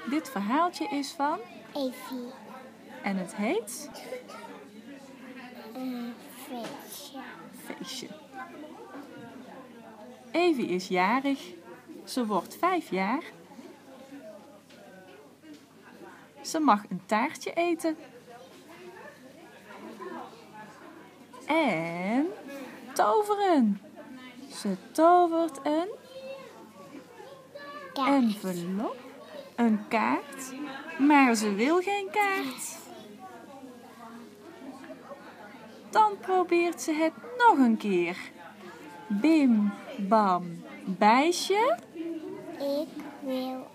Dit verhaaltje is van Evie. en het heet Feestje. Feestje. Evie is jarig. Ze wordt 5 jaar. Ze mag een taartje eten. En toveren. Ze tovert een envelop, een kaart, maar ze wil geen kaart. Dan probeert ze het nog een keer. Bim, bam, bijsje. Ik wil